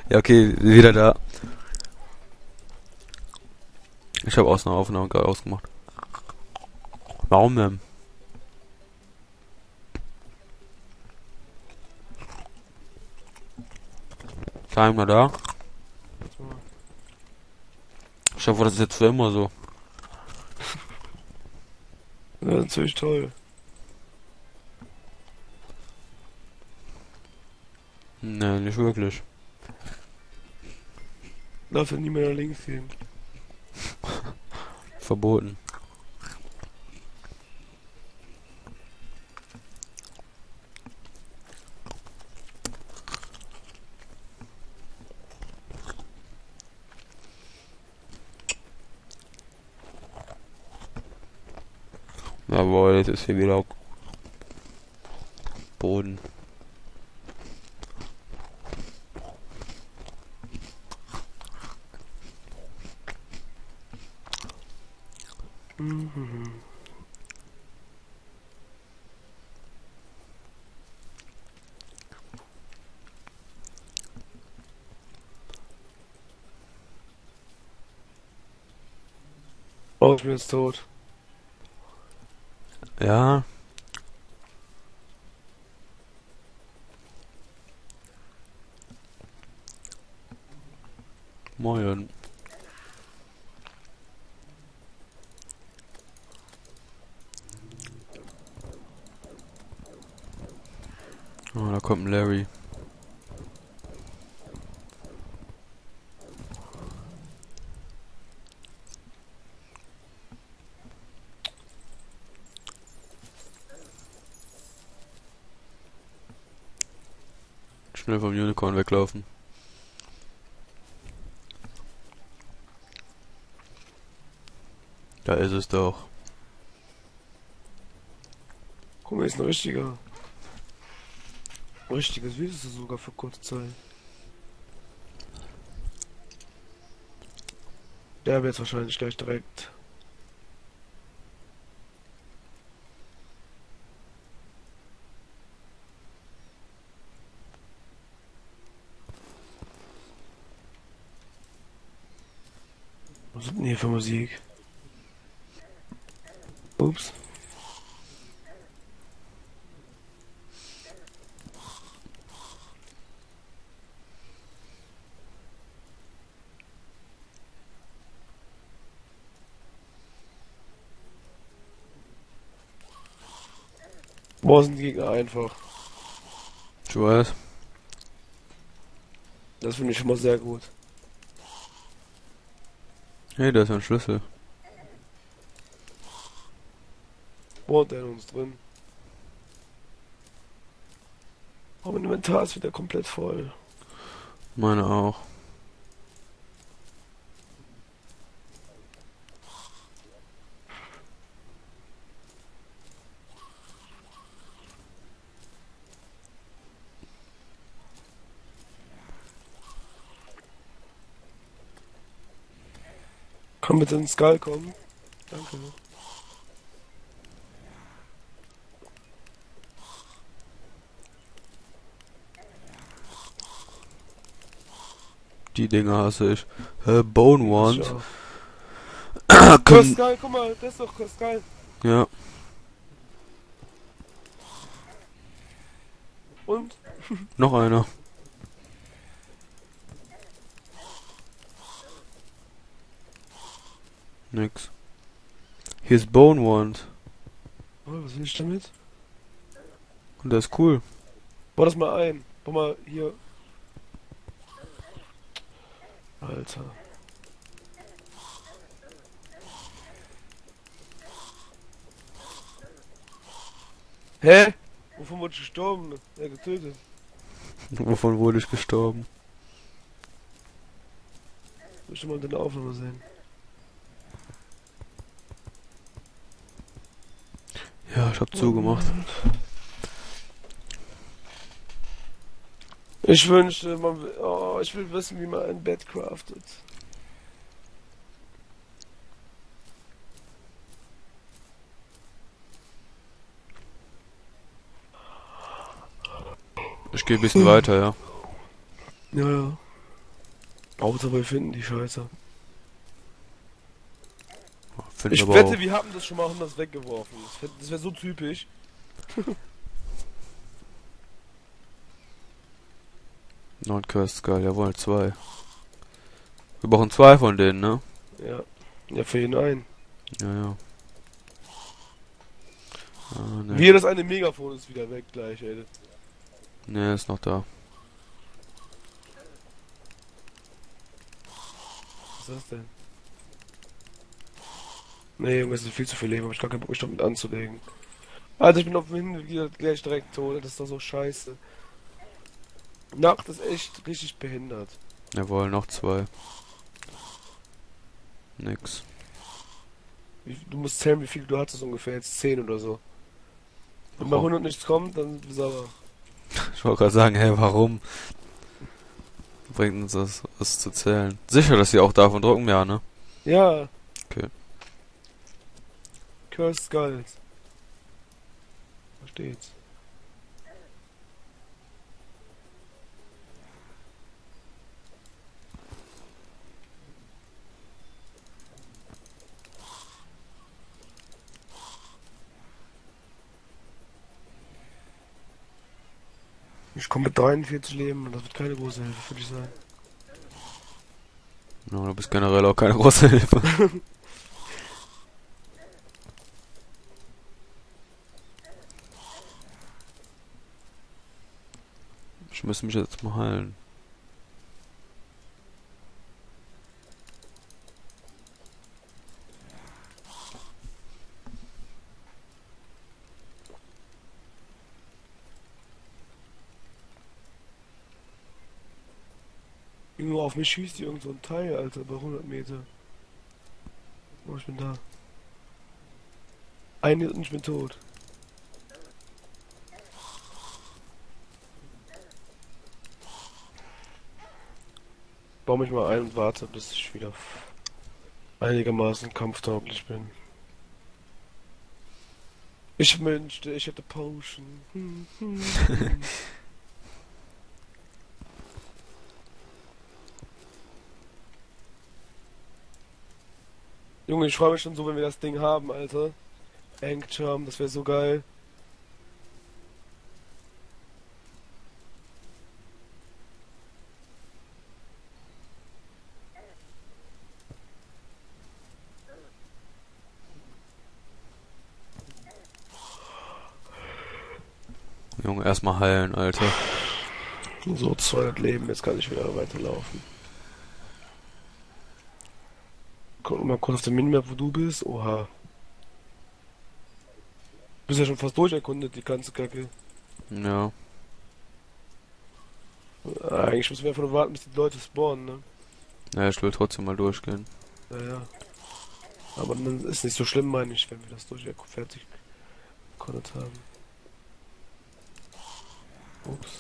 Ja, okay, wieder da. Ich habe aus einer Aufnahme gerade ausgemacht. Warum denn? Timer da? Warte mal. Ich hoffe, das ist jetzt für immer so. Ja, natürlich toll. Nee, nicht wirklich. Darf ja nie mehr nach links gehen. Verboten. Jawohl, jetzt ist hier wieder Boden. Mhm. Oh, ich bin jetzt tot. Ja, moin. Oh, da kommt ein Larry. Schnell vom Unicorn weglaufen. Da ist es doch. Guck mal, ist ein richtiges Video sogar für kurze Zeit. Der wird jetzt wahrscheinlich gleich direkt. Was ist denn hier für Musik? Ups. Boah, sind die Gegner einfach. Ich weiß. Das finde ich schon mal sehr gut. Hey, da ist ein Schlüssel. Boah, der in uns drin. Oh, mein Inventar ist wieder komplett voll. Meine auch. Komm bitte ins Skull kommen. Danke. Die Dinger hasse ich. Bone Das ich Wand. auch. Oh, Können. Skull, guck mal, das ist doch Skull. Ja, Und? noch einer. Nix. Hier ist Bone Wand. Oh, was will ich damit? Und das ist cool. Bau das mal ein. Bau mal hier. Alter. Hä? Wovon wurde ich gestorben? Getötet. Wovon wurde ich gestorben? Möchte mal deine Aufnahme sehen. Ja, ich hab zugemacht. Und ich wünschte, man will, oh, ich will wissen, wie man ein Bett craftet. Ich gehe ein bisschen weiter, ja. Ja, ja. Hauptsache wir finden die Scheiße. Finden Ich aber wette, auch. wir haben das schon mal haben das weggeworfen. Das wär so typisch. Neun Cursed Skull, jawohl, zwei. Wir brauchen zwei von denen, ne? Ja. Ja, für jeden einen. Ja, ja. Ah, ne. Wir, das eine Megafon ist wieder weg gleich, ey. Ne, ist noch da. Was ist das denn? Nee, Junge, es ist viel zu viel Leben, hab ich gar keinen Bock, mich damit anzulegen. Alter, ich bin auf dem Hinweg gleich direkt tot, das ist doch so scheiße. Nacht ist echt richtig behindert. Jawohl, noch zwei. Nix. Du musst zählen, wie viel du hattest ungefähr, jetzt 10 oder so. Wenn bei Warum? 100 nichts kommt, dann sauer. Ich wollte gerade sagen, hey, warum bringt uns das, was zu zählen? Sicher, dass sie auch davon drucken, ja, ne? Ja, Okay. Cursed Skulls. Da steht's. Ich komme mit 43 Leben und das wird keine große Hilfe für dich sein. Ja, du bist generell auch keine große Hilfe. Ich müsste mich jetzt mal heilen. Irgendwo auf mich schießt irgend so ein Teil, Alter, bei 100 Meter. Oh, ich bin da. Eine und ich bin tot. Baue mich mal ein und warte, bis ich wieder einigermaßen kampftauglich bin. Ich wünschte, ich hätte Potion. Junge, ich freue mich schon so, wenn wir das Ding haben, Alter. Charm, das wäre so geil. Junge, erstmal heilen, Alter. So 200 Leben, jetzt kann ich wieder weiterlaufen. Guck mal kurz auf der Minimap, wo du bist. Oha. Du bist ja schon fast durcherkundet, die ganze Kacke. Ja. Eigentlich müssen wir einfach nur warten, bis die Leute spawnen, ne? Ja, ich will trotzdem mal durchgehen. Naja. Aber dann ist nicht so schlimm, meine ich, wenn wir das fertig gekonnt haben. Ups.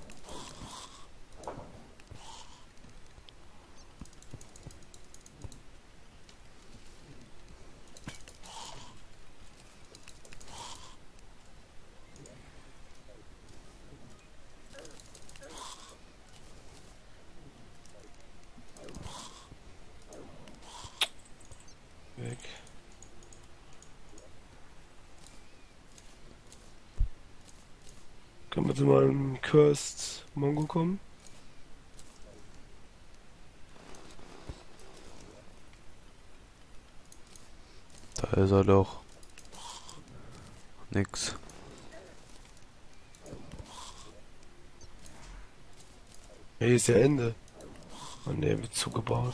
Weg. Kann bitte mal ein Cursed Mongo kommen? Da ist er doch. Nix. Ja, hier ist ja Ende. Oh ne, wird zugebaut.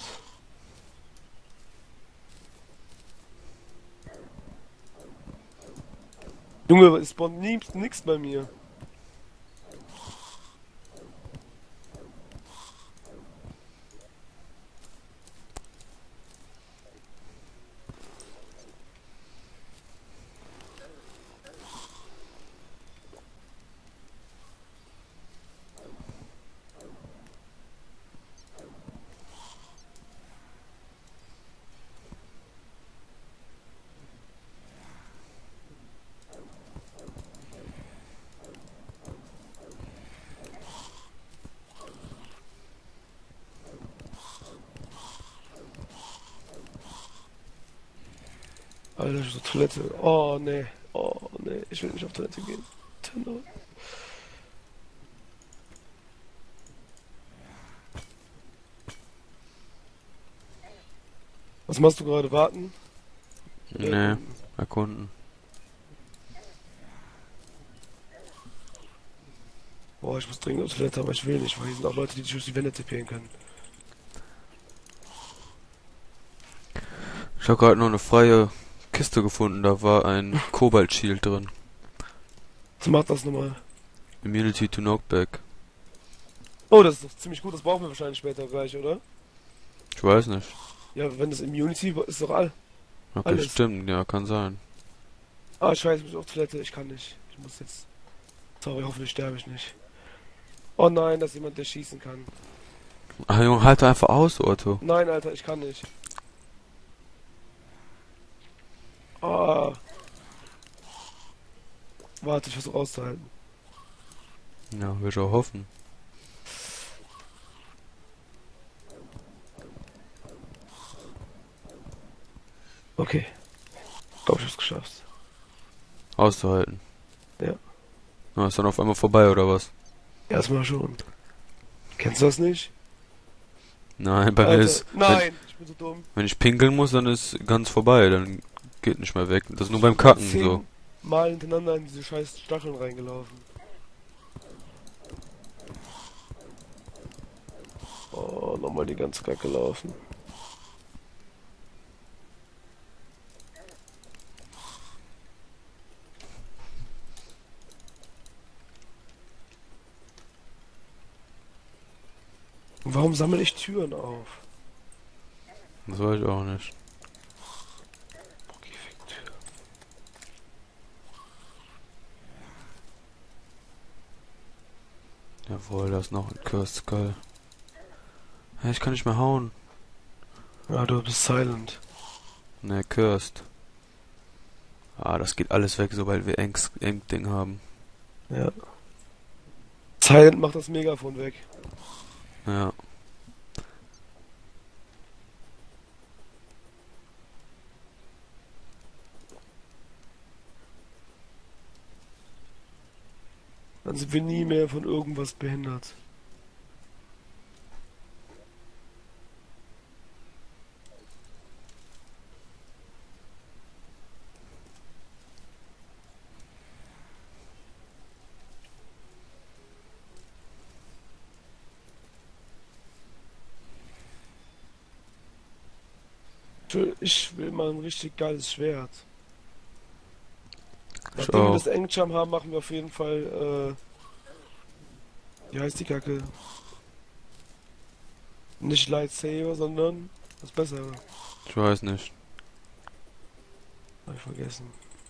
Junge, es spawnt nix bei mir. Alter, ich muss zur Toilette. Oh, nee. Oh, nee. Ich will nicht auf Toilette gehen. Tenno. Was machst du gerade? Warten? Oder Nee, erkunden? erkunden. Boah, ich muss dringend auf Toilette, aber ich will nicht, weil hier sind auch Leute, die dich durch die Wände tippen können. Ich habe gerade noch eine freie Kiste gefunden, da war ein Kobalt-Shield drin. Was macht das nochmal? Immunity to Knockback. Oh, das ist doch ziemlich gut, das brauchen wir wahrscheinlich später gleich, oder? Ich weiß nicht. Ja, wenn das Immunity ist doch Okay, alles. stimmt, ja, kann sein. Ah, ich weiß, ich muss auf Toilette, ich kann nicht. Ich muss jetzt. Sorry, hoffentlich sterbe ich nicht. Oh nein, da ist jemand, der schießen kann. Ah, Junge, halt einfach aus, Otto. Nein, Alter, ich kann nicht. Ah, warte, ich versuche auszuhalten. Ja, will ich auch hoffen. Okay, glaube ich hab's geschafft. Auszuhalten. Ja, Na, ist dann auf einmal vorbei, oder was? erstmal schon. Kennst du das nicht? Nein, bei mir Alter, ist, nein, ich bin so dumm. wenn ich pinkeln muss, dann ist ganz vorbei, dann geht nicht mehr weg. Das ist nur Ich beim bin gerade Kacken so. 10 Mal hintereinander in diese scheiß Stacheln reingelaufen. Oh, nochmal die ganze Kacke laufen. Und warum sammle ich Türen auf? Das weiß ich auch nicht. Okay, fick Tür. Jawohl, da ist noch ein Cursed Skull. Hä, ich kann nicht mehr hauen. Ja, du bist silent. Ne, Cursed. Ah, das geht alles weg, sobald wir Eng-Ding haben. Ja. Silent macht das Megafon weg. Ja. Dann sind wir nie mehr von irgendwas behindert. Ich will mal ein richtig geiles Schwert. Ich Nachdem wir auch. das Engcham haben, machen wir auf jeden Fall, wie heißt die Kacke? Nicht Lightsaber, sondern das Bessere. Ich weiß nicht. Hab ich vergessen.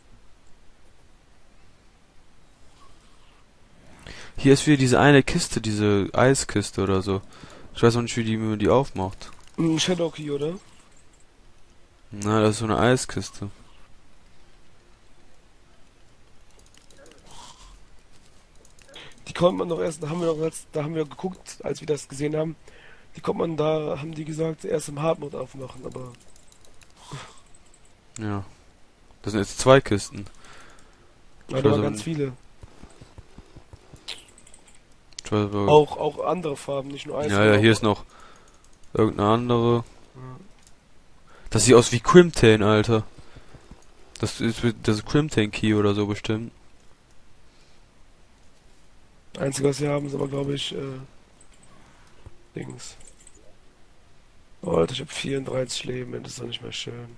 Hier ist wieder diese eine Kiste, diese Eiskiste oder so. Ich weiß auch nicht, wie man die aufmacht. Ein Shadow Key, oder? Na, das ist so eine Eiskiste. Die konnte man doch erst, da haben wir geguckt, als wir das gesehen haben. Die konnte man da, haben die gesagt, erst im Hard Mode aufmachen, aber Ja. Das sind jetzt zwei Kisten. ja, Ich da weiß waren aber, ganz viele. ich weiß aber, Auch andere Farben, nicht nur Eis, ja, ja, sondern hier auch. ist noch irgendeine andere. Ja. Das sieht aus wie Crimtane, Alter. Das ist Crimtane Key oder so bestimmt. Einzige, was wir haben, ist aber, glaube ich, Dings. Oh, Alter, ich habe 34 Leben, das ist doch nicht mehr schön.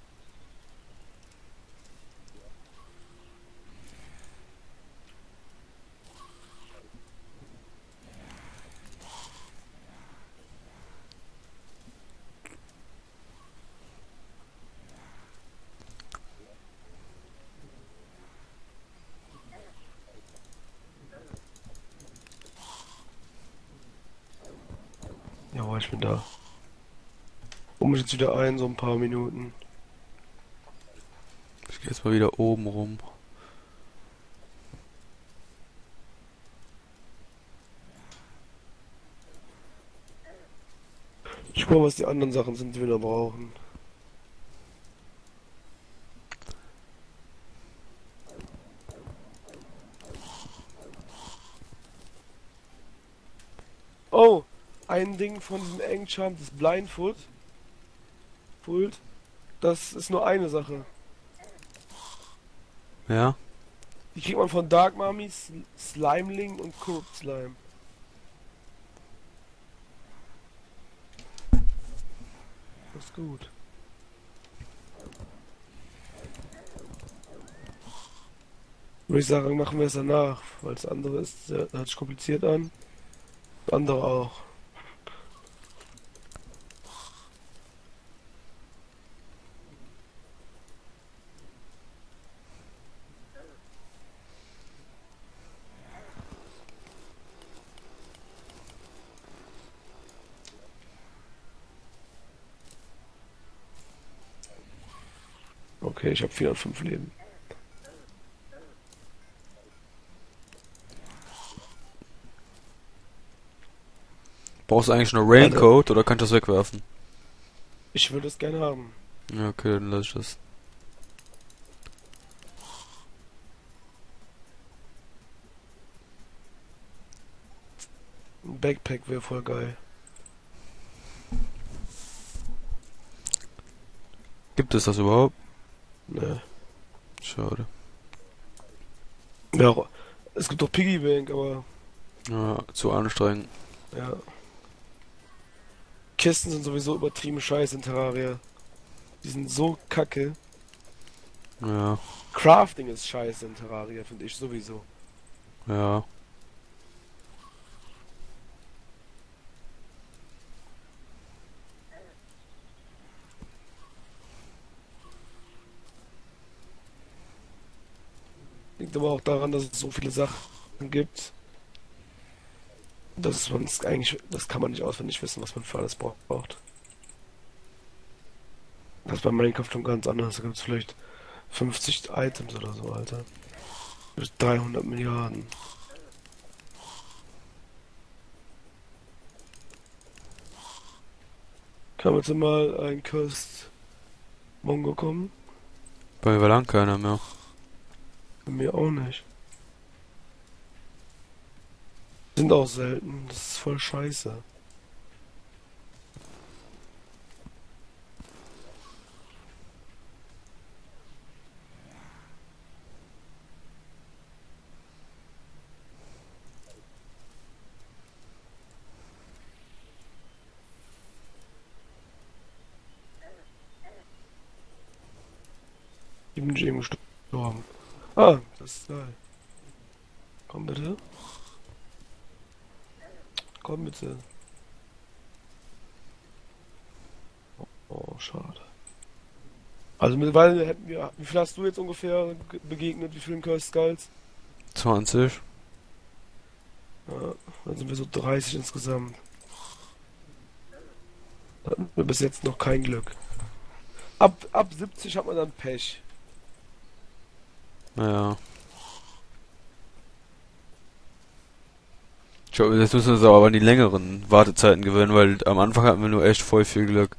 Jawohl, ich bin da. Mich jetzt wieder ein, so ein paar Minuten. Ich geh jetzt mal wieder oben rum. Ich guck mal, was die anderen Sachen sind, die wir noch brauchen. Oh, ein Ding von diesem Enchant, das Blindfoot. Foot. Das ist nur eine Sache. Ja? Die kriegt man von Dark Mummy, Slimeling und Corrupt Slime. Das ist gut. Würde ich sagen, machen wir es danach, weil das andere ist, hört sich kompliziert an. Das andere auch. Okay, ich habe 405 Leben. Brauchst du eigentlich nur Alter, Raincoat oder kannst du das wegwerfen? ich würde es gerne haben. Ja, okay, dann lass ich das. Ein Backpack wäre voll geil. Gibt es das überhaupt? Ne. Schade. Ja, es gibt doch Piggy Bank, aber Ja, zu anstrengend. ja. Kisten sind sowieso übertrieben scheiße in Terraria. Die sind so kacke. Ja, Crafting ist scheiße in Terraria, finde ich sowieso. ja. Liegt aber auch daran, dass es so viele Sachen gibt. Dass man es eigentlich, das kann man nicht auswendig wissen, was man für alles braucht. Das ist bei Minecraft schon ganz anders. Da gibt es vielleicht 50 Items oder so, Alter. Bis 300 Milliarden. Kann bitte mal ein Cursed Mongo kommen? Bei mir war lang keiner mehr. Bei mir auch nicht. Sind auch selten. Das ist voll scheiße. Ich bin eben gestorben. Ah, das ist geil. Komm bitte. Komm bitte. Oh, schade. Also mittlerweile hätten wir. Wie viel hast du jetzt ungefähr begegnet? Wie vielen Cursed Skulls? 20. Ja, dann sind wir so 30 insgesamt. Da hatten wir bis jetzt noch kein Glück. Ab 70 hat man dann Pech. Ja. Ich glaube, jetzt müssen wir uns aber an die längeren Wartezeiten gewöhnen, weil am Anfang hatten wir nur echt voll viel Glück.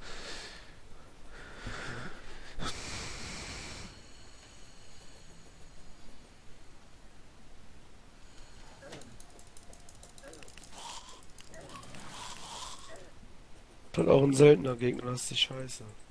Ist halt auch ein seltener Gegner, das ist die Scheiße.